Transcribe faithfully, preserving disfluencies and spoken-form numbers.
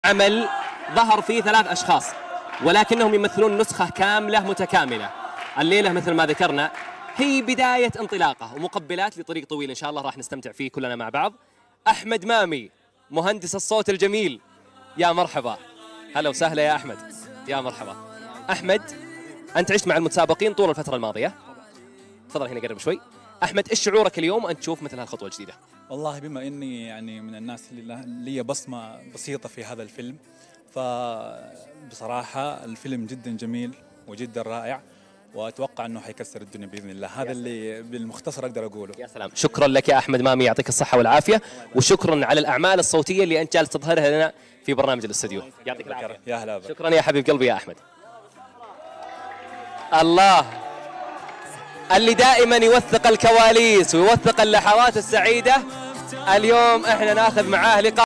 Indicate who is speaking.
Speaker 1: عمل ظهر فيه ثلاث أشخاص ولكنهم يمثلون نسخة كاملة متكاملة. الليلة مثل ما ذكرنا هي بداية انطلاقة ومقبلات لطريق طويل إن شاء الله راح نستمتع فيه كلنا مع بعض. أحمد مامي مهندس الصوت الجميل، يا مرحبا. هلا وسهلا يا أحمد، يا مرحبا. أحمد، أنت عشت مع المتسابقين طول الفترة الماضية. تفضل هنا قرب شوي. أحمد، إيش شعورك اليوم أن تشوف مثل هالخطوة الجديدة؟
Speaker 2: والله بما إني يعني من الناس اللي لي بصمة بسيطة في هذا الفيلم، فبصراحة الفيلم جدا جميل وجدا رائع، وأتوقع أنه حيكسر الدنيا بإذن الله. هذا اللي بالمختصر أقدر أقوله.
Speaker 1: يا سلام، شكرا لك يا أحمد مامي، يعطيك الصحة والعافية، وشكرا على الأعمال الصوتية اللي أنت جالس تظهرها لنا في برنامج الاستوديو. يعطيك العافية.
Speaker 2: يا هلا.
Speaker 1: شكرا يا حبيب قلبي يا أحمد. الله، اللي دائما يوثق الكواليس ويوثق اللحظات السعيدة، اليوم احنا ناخذ معاه لقاء.